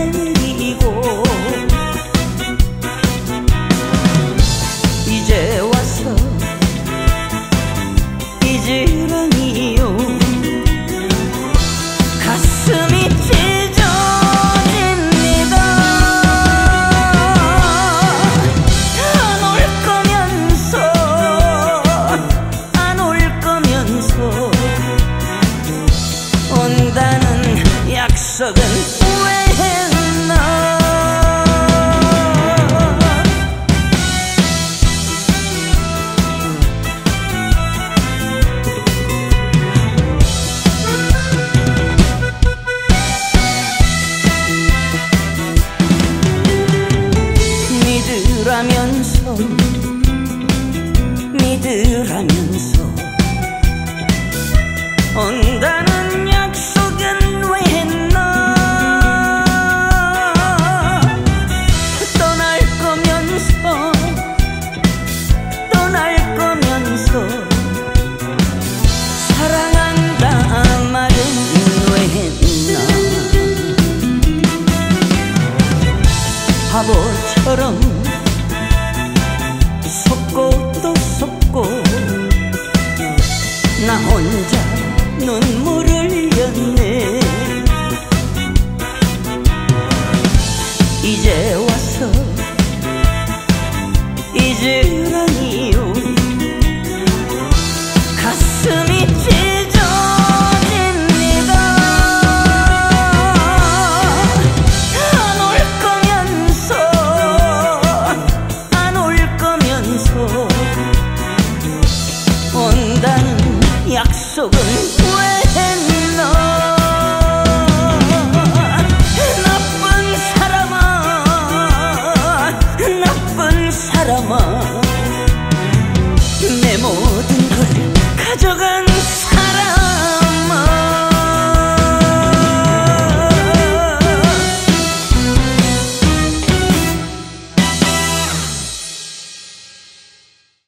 내리고 이제 와서 잊으라니요. 가슴이 찢어집니다. 안 올 거면서 안 올 거면서 온다는 약속은 왜 했나. 믿으라면서 온다는 약속은 왜 했나. 떠날 거면서 사랑한다 말은 왜 했나. 바보처럼 속고 또 속고 나 혼자 눈물을 흘렸네. 이제 와서 잊으라니요. 가슴이 찢어집니다. 안 올 거면서 온다는 약속은 왜 했나. 나쁜 사람아 내 모든 걸 가져간 사람.